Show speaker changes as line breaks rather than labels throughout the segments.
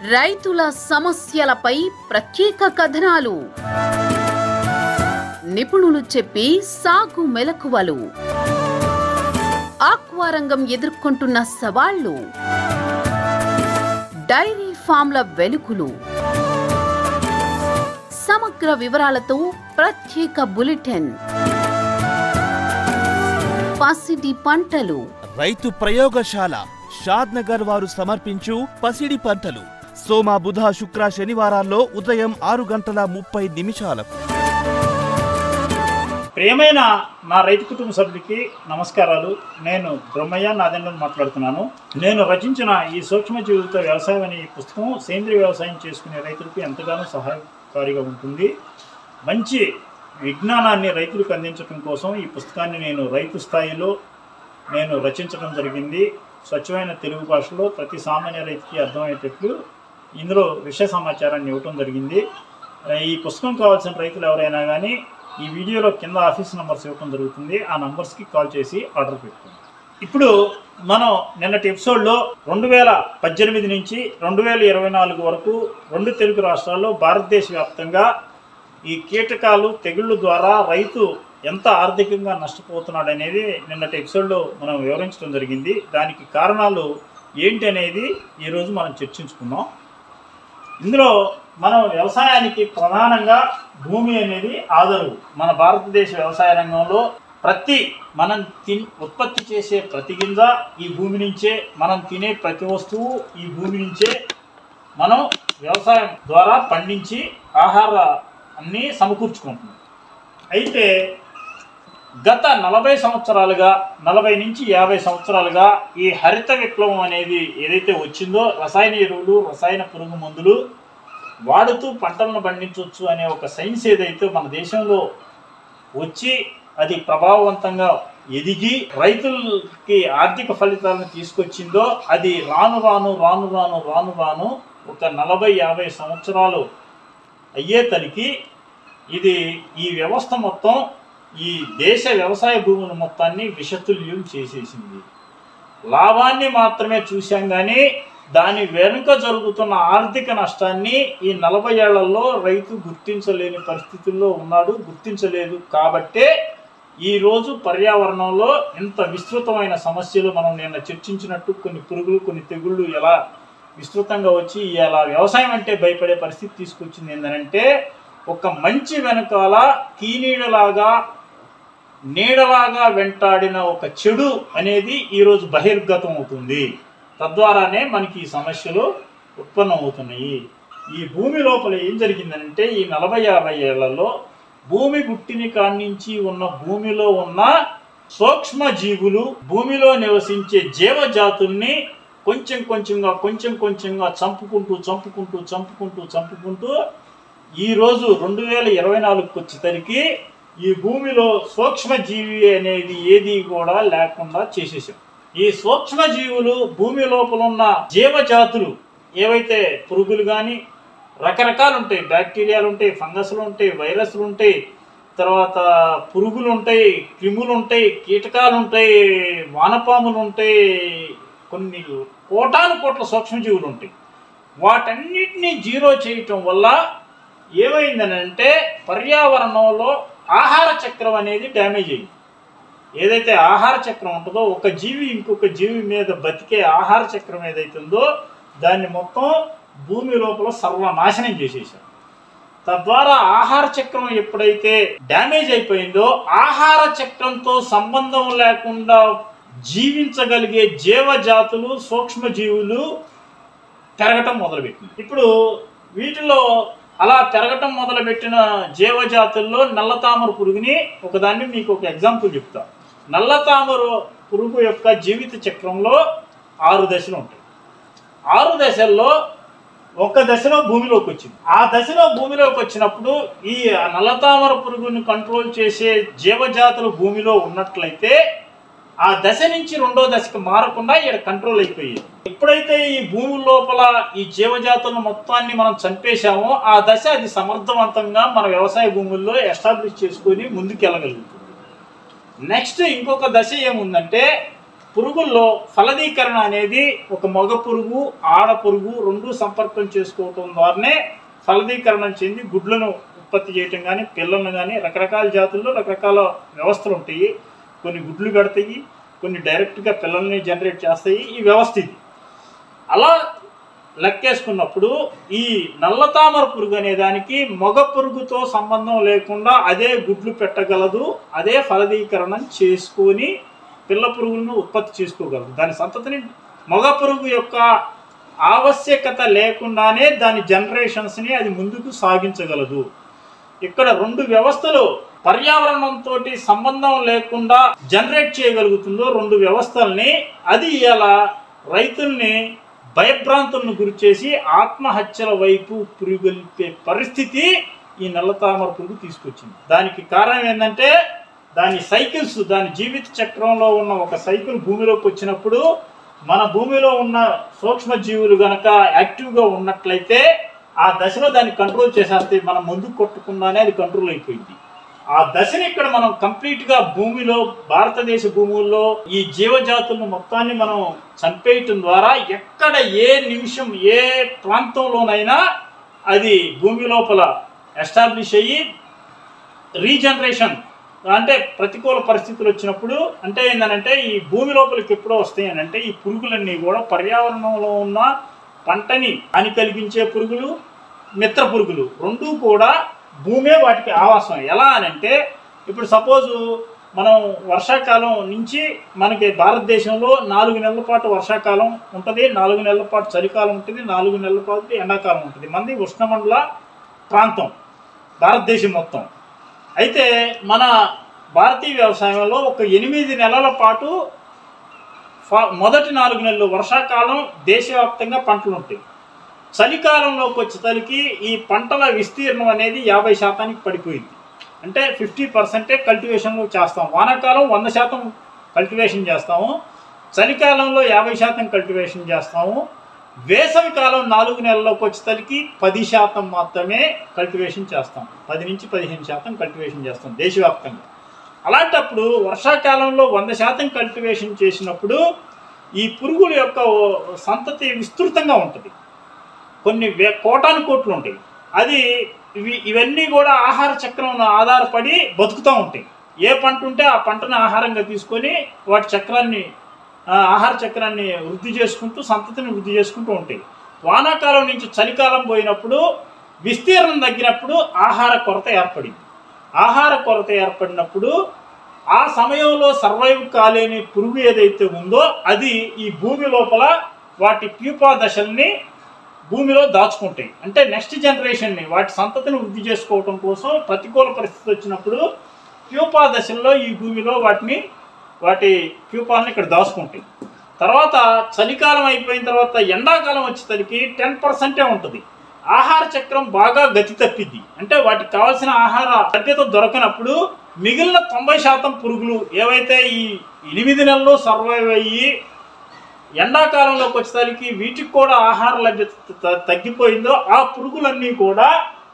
రైతుల సమస్యలపై ప్రత్యేక కథనాలు, నిపుణులు చెప్పి సాగు మెలకువలు, ఆక్వా రంగం ఎదుర్కొంటున్న సవాళ్లు, డైరీ ఫామ్ల వెలుగులు, సమగ్ర వివరాలతో ప్రత్యేక బులెటిన్. పసిడి పంటలు.
రైతు ప్రయోగశాల షాద్నగర్ వారు సమర్పించు పసిడి పంటలు సోమ బుధ శుక్ర శనివారాల్లో ఉదయం 6:30
ప్రియమైన నా రైతు కుటుంబ సభ్యులకి నమస్కారాలు. నేను బ్రహ్మయ్య నాదెండ్లను మాట్లాడుతున్నాను. నేను రచించిన ఈ సూక్ష్మజీవులతో వ్యవసాయం అనే ఈ పుస్తకం సేంద్రీయ వ్యవసాయం చేసుకునే రైతులకు ఎంతగానో సహాయకారిగా ఉంటుంది. మంచి విజ్ఞానాన్ని రైతులకు అందించడం కోసం ఈ పుస్తకాన్ని నేను రైతు స్థాయిలో రచించడం జరిగింది. స్వచ్ఛమైన తెలుగు భాషలో ప్రతి సామాన్య రైతుకి అర్థమయ్యేటట్లు ఇందులో విషయ సమాచారాన్ని ఇవ్వటం జరిగింది. ఈ పుస్తకం కావాల్సిన రైతులు ఎవరైనా కానీ ఈ వీడియోలో కింద ఆఫీస్ నెంబర్స్ ఇవ్వడం జరుగుతుంది. ఆ నెంబర్స్కి కాల్ చేసి ఆర్డర్ పెట్టుకోండి. ఇప్పుడు మనం నిన్నటి ఎపిసోడ్లో 2018 నుంచి 2024 వరకు 2 తెలుగు రాష్ట్రాల్లో భారతదేశ వ్యాప్తంగా ఈ కీటకాలు తెగుళ్ళు ద్వారా రైతు ఎంత ఆర్థికంగా నష్టపోతున్నాడు అనేది నిన్నటి ఎపిసోడ్లో మనం వివరించడం జరిగింది. దానికి కారణాలు ఏంటి అనేది ఈరోజు మనం చర్చించుకుందాం. ఇందులో మనం వ్యవసాయానికి ప్రధానంగా భూమి అనేది ఆధారం. మన భారతదేశ వ్యవసాయ రంగంలో మనం ఉత్పత్తి చేసే ప్రతి గింజ ఈ భూమి నుంచే, మనం తినే ప్రతి వస్తువు ఈ భూమి నుంచే మనం వ్యవసాయం ద్వారా పండించి ఆహారాన్ని సమకూర్చుకుంటున్నాం. అయితే గత 40 సంవత్సరాలుగా 40 నుంచి 50 సంవత్సరాలుగా ఈ హరిత విప్లవం అనేది ఏదైతే వచ్చిందో, రసాయన ఎరువులు, రసాయన పురుగు మందులు వాడుతూ పంటలను పండించవచ్చు అనే ఒక సైన్స్ ఏదైతే మన దేశంలో వచ్చి అది ప్రభావవంతంగా ఎదిగి రైతులకి ఆర్థిక ఫలితాలను తీసుకొచ్చిందో, అది రాను రాను రాను రాను రాను రాను ఒక 40-50 సంవత్సరాలు అయ్యే తనికి ఇది ఈ వ్యవస్థ మొత్తం ఈ దేశ వ్యవసాయ భూముల మొత్తాన్ని విషతుల్యం చేసేసింది. లాభాన్ని మాత్రమే చూశాం కానీ దాని వెనుక జరుగుతున్న ఆర్థిక నష్టాన్ని ఈ 40 ఏళ్లలో రైతు గుర్తించలేని పరిస్థితుల్లో ఉన్నాడు. గుర్తించలేదు కాబట్టే ఈరోజు పర్యావరణంలో ఇంత విస్తృతమైన సమస్యలు మనం నిన్న చర్చించినట్టు కొన్ని పురుగులు, కొన్ని తెగుళ్ళు ఎలా విస్తృతంగా వచ్చి ఇలా వ్యవసాయం అంటే భయపడే పరిస్థితి తీసుకొచ్చింది. ఏంటంటే ఒక మంచి వెనకాల నీడలాగా వెంటాడిన ఒక చెడు అనేది ఈరోజు బహిర్గతం అవుతుంది. తద్వారానే మనకి ఈ సమస్యలు ఉత్పన్నమవుతున్నాయి. ఈ భూమి లోపల ఏం జరిగిందంటే ఈ 40-50 ఏళ్లలో భూమి పుట్టిన కాడి నుంచి ఉన్న భూమిలో ఉన్న సూక్ష్మ జీవులు, భూమిలో నివసించే జీవజాతుల్ని కొంచెం కొంచెంగా చంపుకుంటూ ఈరోజు 2024 వచ్చేసరికి ఈ భూమిలో సూక్ష్మజీవి అనేది ఏది కూడా లేకుండా చేసేసాం. ఈ సూక్ష్మజీవులు భూమి లోపల ఉన్న జీవజాతులు ఏవైతే పురుగులు కానీ రకరకాలు ఉంటాయి, బ్యాక్టీరియాలు ఉంటాయి, ఫంగస్లు ఉంటాయి, వైరస్లు ఉంటాయి, తర్వాత పురుగులు ఉంటాయి, క్రిములు ఉంటాయి, కీటకాలు ఉంటాయి, వానపాములు ఉంటాయి, కొన్ని కోట్ల సూక్ష్మజీవులు ఉంటాయి. వాటన్నిటినీ జీరో చేయటం వల్ల ఏమైందనంటే పర్యావరణంలో ఆహార చక్రం అనేది డ్యామేజ్ అయింది. ఏదైతే ఆహార చక్రం ఉంటుందో, ఒక జీవి ఇంకొక జీవి మీద బతికే ఆహార చక్రం ఏదైతే ఉందో దాన్ని మొత్తం భూమి లోపల సర్వనాశనం చేసేసారు. తద్వారా ఆహార చక్రం ఎప్పుడైతే డ్యామేజ్ అయిపోయిందో ఆహార చక్రంతో సంబంధం లేకుండా జీవించగలిగే జీవజాతులు, సూక్ష్మజీవులు పెరగటం మొదలుపెట్టింది. ఇప్పుడు వీటిలో అలా పెరగటం మొదలుపెట్టిన జీవజాతుల్లో నల్లతామర పురుగుని ఒకదాన్ని మీకు ఒక ఎగ్జాంపుల్ చెప్తా. నల్లతామర పురుగు యొక్క జీవిత చక్రంలో 6 దశలు ఉంటాయి. 6 దశల్లో ఒక దశలో భూమిలోకి వచ్చింది. ఆ దశలో భూమిలోకి వచ్చినప్పుడు ఈ నల్లతామర పురుగుని కంట్రోల్ చేసే జీవజాతులు భూమిలో ఉన్నట్లయితే ఆ దశ నుంచి 2వ దశకు మారకుండా ఇక్కడ కంట్రోల్ అయిపోయింది. ఎప్పుడైతే ఈ భూమి లోపల ఈ జీవజాతులను మొత్తాన్ని మనం చంపేశామో ఆ దశ అది సమర్థవంతంగా మన వ్యవసాయ భూముల్లో ఎస్టాబ్లిష్ చేసుకొని ముందుకు వెళ్ళగలుగుతుంది. నెక్స్ట్ ఇంకొక దశ ఏముందంటే పురుగుల్లో ఫలదీకరణ అనేది ఒక మగ పురుగు ఆడ పురుగు రెండు సంపర్కం చేసుకోవటం ద్వారానే ఫలదీకరణం చెంది గుడ్లను ఉత్పత్తి చేయటం కానీ పిల్లలను కానీ రకరకాల జాతుల్లో రకరకాల వ్యవస్థలు ఉంటాయి. కొన్ని గుడ్లు పెడతాయి, కొన్ని డైరెక్ట్గా పిల్లల్ని జనరేట్ చేస్తాయి. ఈ వ్యవస్థ ఇది. అలా లెక్కేసుకున్నప్పుడు ఈ నల్లతామర పురుగు అనే దానికి మగ పురుగుతో సంబంధం లేకుండా అదే గుడ్లు పెట్టగలదు, అదే ఫలదీకరణం చేసుకొని పిల్ల పురుగులను ఉత్పత్తి చేసుకోగలదు. దాని సంతతిని మగ పురుగు యొక్క ఆవశ్యకత లేకుండానే దాని జనరేషన్స్ని అది ముందుకు సాగించగలదు. ఇక్కడ రెండు వ్యవస్థలు పర్యావరణంతో సంబంధం లేకుండా జనరేట్ చేయగలుగుతుందో రెండు వ్యవస్థల్ని, అది ఇలా రైతుల్ని భయభ్రాంతులను గురిచేసి ఆత్మహత్యల వైపు పురుగొల్పే పరిస్థితి ఈ నల్లతామర పురుగు తీసుకొచ్చింది. దానికి కారణం ఏంటంటే దాని సైకిల్స్, దాని జీవిత చక్రంలో ఉన్న ఒక సైకిల్ భూమిలోకి వచ్చినప్పుడు మన భూమిలో ఉన్న సూక్ష్మజీవులు గనక యాక్టివ్గా ఉన్నట్లయితే ఆ దశలో దాన్ని కంట్రోల్ చేసేస్తే మనం ముందుకు కొట్టకుండానే అది కంట్రోల్ అయిపోయింది. ఆ దశని ఇక్కడ మనం కంప్లీట్గా భూమిలో, భారతదేశ భూముల్లో ఈ జీవజాతులను మొత్తాన్ని మనం చంపేయటం ద్వారా ఎక్కడ ఏ నిమిషం ఏ ప్రాంతంలోనైనా అది భూమి లోపల ఎస్టాబ్లిష్ అయ్యి రీజనరేషన్ అంటే ప్రతికూల పరిస్థితులు వచ్చినప్పుడు అంటే ఏంటంటే ఈ భూమి లోపలికి ఎప్పుడో వస్తాయి అని అంటే ఈ పురుగులన్నీ కూడా పర్యావరణంలో ఉన్న పంటని హాని కలిగించే పురుగులు, మిత్ర పురుగులు రెండూ కూడా భూమే వాటికి ఆవాసం. ఎలా అని అంటే ఇప్పుడు సపోజు మనం వర్షాకాలం నుంచి మనకి భారతదేశంలో 4 నెలల పాటు వర్షాకాలం ఉంటుంది, 4 నెలల పాటు చలికాలం ఉంటుంది, 4 నెలల పాటు ఎండాకాలం ఉంటుంది. మనది ఉష్ణమండల ప్రాంతం భారతదేశం మొత్తం. అయితే మన భారతీయ వ్యవసాయంలో ఒక 8 నెలల పాటు మొదటి 4 నెలలు వర్షాకాలం దేశవ్యాప్తంగా పంటలు ఉంటాయి. చలికాలంలోకి వచ్చేసరికి ఈ పంటల విస్తీర్ణం అనేది 50% పడిపోయింది. అంటే 50% కల్టివేషన్లో చేస్తాం. వానాకాలం 100% కల్టివేషన్ చేస్తాము, చలికాలంలో 50% కల్టివేషన్ చేస్తాము, వేసవి కాలం 4 నెలల్లోకి వచ్చేసరికి 10% మాత్రమే కల్టివేషన్ చేస్తాం. 10 నుంచి 15% కల్టివేషన్ చేస్తాం దేశవ్యాప్తంగా. అలాంటప్పుడు వర్షాకాలంలో 100% కల్టివేషన్ చేసినప్పుడు ఈ పురుగుల యొక్క సంతతి విస్తృతంగా ఉంటుంది. కొన్ని కోటాను కోట్లు ఉంటాయి. అది ఇవన్నీ కూడా ఆహార చక్రం ఆధారపడి బతుకుతూ ఉంటాయి. ఏ పంట ఉంటే ఆ పంటను ఆహారంగా తీసుకొని వాటి చక్రాన్ని ఆహార చక్రాన్ని వృద్ధి చేసుకుంటూ సంతతిని వృద్ధి చేసుకుంటూ ఉంటాయి. వానాకాలం నుంచి చలికాలం పోయినప్పుడు విస్తీర్ణం తగ్గినప్పుడు ఆహార కొరత ఏర్పడింది. ఆహార కొరత ఏర్పడినప్పుడు ఆ సమయంలో సర్వైవ్ కాలేని పురుగు ఏదైతే ఉందో అది ఈ భూమి లోపల వాటి ప్యూపా దశల్ని భూమిలో దాచుకుంటాయి. అంటే నెక్స్ట్ జనరేషన్ని వాటి సంతతిని వృద్ధి చేసుకోవటం కోసం ప్రతికూల పరిస్థితి వచ్చినప్పుడు ప్యూపా దశల్లో ఈ భూమిలో వాటి ప్యూపాలను ఇక్కడ దాచుకుంటాయి. తర్వాత చలికాలం అయిపోయిన తర్వాత ఎండాకాలం వచ్చేసరికి 10% ఉంటుంది. ఆహార చక్రం బాగా గతి తప్పిద్ది. అంటే వాటికి కావాల్సిన ఆహార లభ్యత దొరకనప్పుడు మిగిలిన 90% పురుగులు ఏవైతే ఈ 8 నెలల్లో సర్వైవ్ అయ్యి ఎండాకాలంలోకి వచ్చేసరికి వీటికి కూడా ఆహార లభ్యత తగ్గిపోయిందో ఆ పురుగులన్నీ కూడా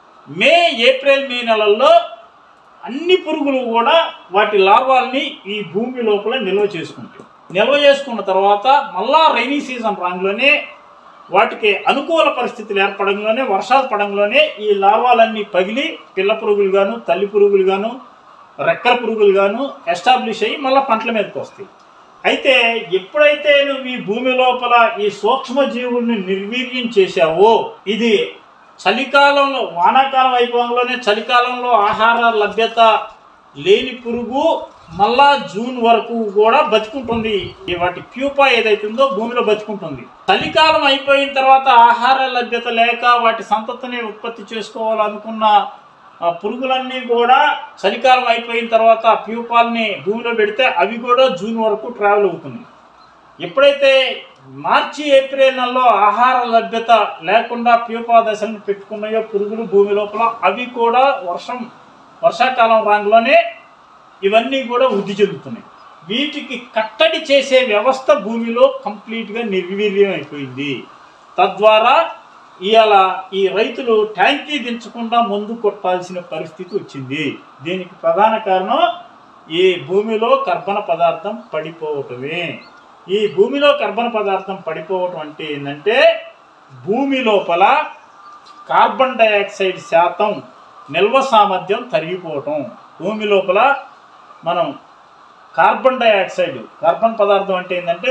ఏప్రిల్ మే నెలల్లో అన్ని పురుగులు కూడా వాటి లార్వాల్ని ఈ భూమి లోపల నిల్వ చేసుకుంటాయి. నిల్వ చేసుకున్న తర్వాత మళ్ళా రైనీ సీజన్ రాంగ్లోనే వాటికి అనుకూల పరిస్థితులు ఏర్పడంలోనే వర్షాలు పడంలోనే ఈ లార్వాలన్నీ పగిలి పిల్ల పురుగులు గాను తల్లి పురుగులు గాను రెక్కల పురుగులు గాను ఎస్టాబ్లిష్ అయ్యి మళ్ళీ పంటల మీదకి వస్తాయి. అయితే ఎప్పుడైతే నువ్వు ఈ భూమి లోపల ఈ సూక్ష్మజీవుల్ని నిర్వీర్యం చేశావో ఇది చలికాలంలో వానాకాలం అయిపోగానే చలికాలంలో ఆహార లభ్యత లేని పురుగు మళ్ళా జూన్ వరకు కూడా బతుకుంటుంది. వాటి ప్యూపా ఏదైతే ఉందో భూమిలో బతుకుంటుంది. చలికాలం అయిపోయిన తర్వాత ఆహార లభ్యత లేక వాటి సంతతిని ఉత్పత్తి చేసుకోవాలనుకున్న పురుగులన్నీ కూడా చలికాలం అయిపోయిన తర్వాత ప్యూపాల్ని భూమిలో పెడితే అవి కూడా జూన్ వరకు ట్రావెల్ అవుతుంది. ఎప్పుడైతే మార్చి ఏప్రిల్ నెలలో ఆహార లభ్యత లేకుండా ప్యూపా దశలను పెట్టుకున్నాయో పురుగులు భూమి లోపల అవి కూడా వర్షాకాలం రాంగ్లోనే ఇవన్నీ కూడా వృద్ధి చెందుతున్నాయి. వీటికి కట్టడి చేసే వ్యవస్థ భూమిలో కంప్లీట్గా నిర్వీర్యం అయిపోయింది. తద్వారా ఇవాళ ఈ రైతులు ట్యాంకీ దించకుండా మందు కొట్టాల్సిన పరిస్థితి వచ్చింది. దీనికి ప్రధాన కారణం ఈ భూమిలో కర్బన పదార్థం పడిపోవటమే. ఈ భూమిలో కర్బన పదార్థం పడిపోవటం అంటే ఏంటంటే భూమి లోపల కార్బన్ డైఆక్సైడ్ శాతం నిల్వ సామర్థ్యం తరిగిపోవటం. భూమి లోపల మనం కార్బన్ పదార్థం అంటే ఏంటంటే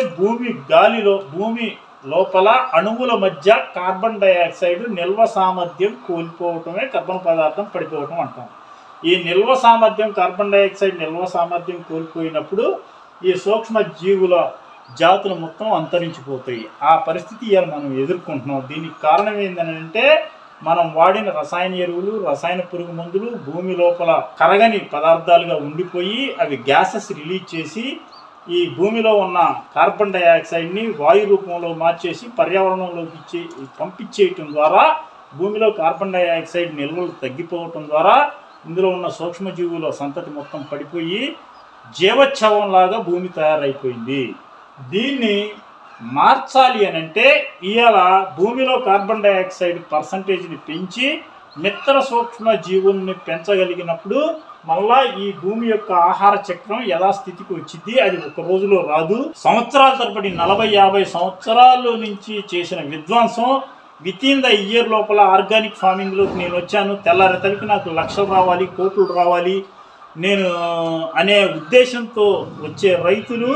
భూమి లోపల అణువుల మధ్య కార్బన్ డైఆక్సైడ్ నిల్వ సామర్థ్యం కోల్పోవటమే కర్బన పదార్థం పడిపోవటం అంటాం. ఈ కార్బన్ డైఆక్సైడ్ నిల్వ సామర్థ్యం కోల్పోయినప్పుడు ఈ సూక్ష్మ జీవుల జాతులు మొత్తం అంతరించిపోతాయి. ఆ పరిస్థితి ఇవాళ మనం ఎదుర్కొంటున్నాం. దీనికి కారణం ఏంటంటే మనం వాడిన రసాయన ఎరువులు, రసాయన పురుగు మందులు భూమి లోపల కరగని పదార్థాలుగా ఉండిపోయి అవి గ్యాసెస్ రిలీజ్ చేసి ఈ భూమిలో ఉన్న కార్బన్ డైఆక్సైడ్ని వాయు రూపంలో మార్చేసి పర్యావరణంలోకి పంపించేయటం ద్వారా భూమిలో కార్బన్ డైఆక్సైడ్ నిల్వలు తగ్గిపోవటం ద్వారా ఇందులో ఉన్న సూక్ష్మజీవుల సంతతి మొత్తం పడిపోయి జీవచ్ఛవంలాగా భూమి తయారైపోయింది. దీన్ని మార్చాలి అని అంటే ఇవాళ భూమిలో కార్బన్ డైఆక్సైడ్ పర్సంటేజ్ని పెంచి మిత్ర సూక్ష్మ జీవుల్ని పెంచగలిగినప్పుడు మళ్ళా ఈ భూమి యొక్క ఆహార చక్రం యథాస్థితికి వచ్చింది. అది ఒక రోజులో రాదు. సంవత్సరాల తరబడి 40-50 సంవత్సరాల నుంచి చేసిన విధ్వంసం వితిన్ ద ఇయర్ లోపల ఆర్గానిక్ ఫార్మింగ్లోకి నేను వచ్చాను. తెల్లారేతలకి నాకు లక్షలు రావాలి, కోట్లు రావాలి నేను అనే ఉద్దేశంతో వచ్చే రైతులు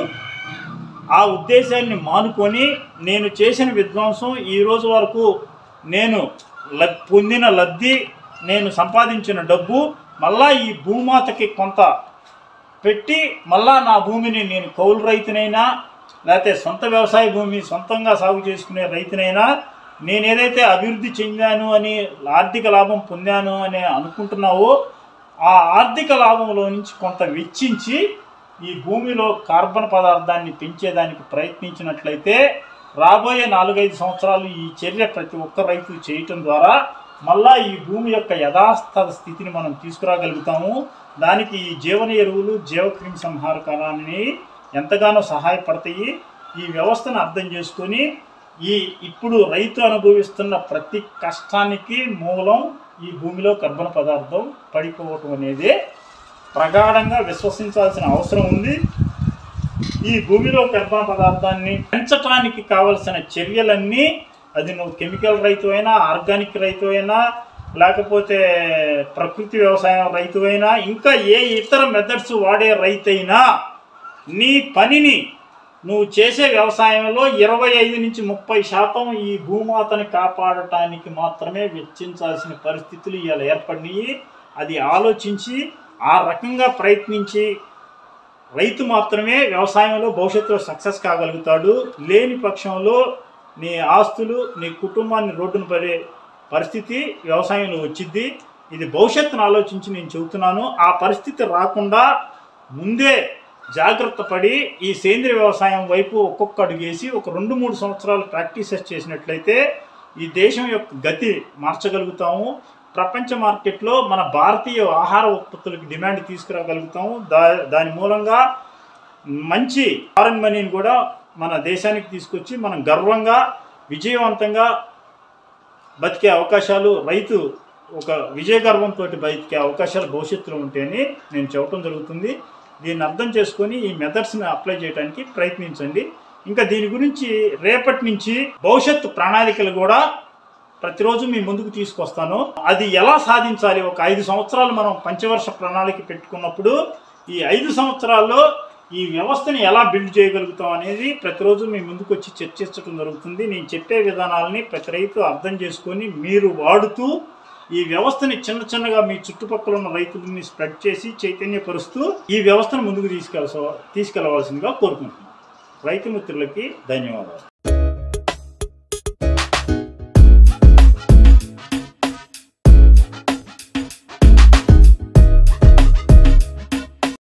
ఆ ఉద్దేశాన్ని మానుకొని నేను చేసిన విధ్వంసం ఈ రోజు వరకు నేను పొందిన లబ్ధి, నేను సంపాదించిన డబ్బు మళ్ళా ఈ భూమాతకి కొంత పెట్టి మళ్ళా నా భూమిని నేను కౌలు రైతునైనా లేకపోతే సొంత వ్యవసాయ భూమి సొంతంగా సాగు చేసుకునే రైతునైనా నేను ఏదైతే అభివృద్ధి చెందాను అని ఆర్థిక లాభం పొందాను అని అనుకుంటున్నావో ఆ ఆర్థిక లాభంలో నుంచి కొంత వెచ్చించి ఈ భూమిలో కార్బన్ పదార్థాన్ని పెంచేదానికి ప్రయత్నించినట్లయితే రాబోయే 4-5 సంవత్సరాలు ఈ చర్య ప్రతి ఒక్క రైతు చేయటం ద్వారా మళ్ళా ఈ భూమి యొక్క యథాస్థ స్థితిని మనం తీసుకురాగలుగుతాము. దానికి ఈ జీవన ఎరువులు, జీవక్రిమి సంహారకాలని ఎంతగానో సహాయపడతాయి. ఈ వ్యవస్థను అర్థం చేసుకొని ఇప్పుడు రైతు అనుభవిస్తున్న ప్రతి కష్టానికి మూలం ఈ భూమిలో కర్బన పదార్థం పడిపోవటం అనేది ప్రగాఢంగా విశ్వసించాల్సిన అవసరం ఉంది. ఈ భూమిలో కర్బన పదార్థాన్ని పెంచడానికి కావలసిన చర్యలన్నీ అది నువ్వు కెమికల్ రైతు అయినా, ఆర్గానిక్ రైతు అయినా, లేకపోతే ప్రకృతి వ్యవసాయం రైతు అయినా, ఇంకా ఏ ఇతర మెథడ్స్ వాడే రైతైనా నీ పనిని నువ్వు చేసే వ్యవసాయంలో 25-30% ఈ భూమాతని కాపాడటానికి మాత్రమే వెచ్చించాల్సిన పరిస్థితులు ఇవాళ ఏర్పడినాయి. అది ఆలోచించి ఆ రకంగా ప్రయత్నించి రైతు మాత్రమే వ్యవసాయంలో భవిష్యత్తులో సక్సెస్ కాగలుగుతాడు. లేని పక్షంలో నీ ఆస్తులు, నీ కుటుంబాన్ని రోడ్డున పడే పరిస్థితి వ్యవసాయంలో వచ్చింది. ఇది భవిష్యత్తును ఆలోచించి నేను చెబుతున్నాను. ఆ పరిస్థితి రాకుండా ముందే జాగ్రత్త పడి ఈ సేంద్రియ వ్యవసాయం వైపు ఒక్కొక్క అడుగేసి ఒక 2-3 సంవత్సరాలు ప్రాక్టీసెస్ చేసినట్లయితే ఈ దేశం యొక్క గతి మార్చగలుగుతాము. ప్రపంచ మార్కెట్లో మన భారతీయ ఆహార ఉత్పత్తులకు డిమాండ్ తీసుకురాగలుగుతాము. దాని మూలంగా మంచి ఫారెన్ మనీని కూడా మన దేశానికి తీసుకొచ్చి మనం గర్వంగా విజయవంతంగా బతికే అవకాశాలు, రైతు ఒక విజయ గర్వంతో బతికే అవకాశాలు భవిష్యత్తులో ఉంటాయని నేను చెప్పడం జరుగుతుంది. దీన్ని అర్థం చేసుకొని ఈ మెథడ్స్ని అప్లై చేయడానికి ప్రయత్నించండి. ఇంకా దీని గురించి రేపటి నుంచి భవిష్యత్తు ప్రణాళికలు కూడా ప్రతిరోజు మీ ముందుకు తీసుకొస్తాను. అది ఎలా సాధించాలి, ఒక 5 సంవత్సరాలు మనం పంచవర్ష ప్రణాళిక పెట్టుకున్నప్పుడు ఈ 5 సంవత్సరాల్లో ఈ వ్యవస్థని ఎలా బిల్డ్ చేయగలుగుతాం అనేది ప్రతిరోజు మీ ముందుకు వచ్చి చర్చించడం జరుగుతుంది. నేను చెప్పే విధానాలని ప్రతి రైతు అర్థం చేసుకొని మీరు వాడుతూ ఈ వ్యవస్థని చిన్నగా మీ చుట్టుపక్కల ఉన్న రైతులని స్ప్రెడ్ చేసి చైతన్యపరుస్తూ ఈ వ్యవస్థను ముందుకు తీసుకెళ్లవలసిందిగా కోరుకుంటున్నాను. రైతు మిత్రులకి ధన్యవాదాలు.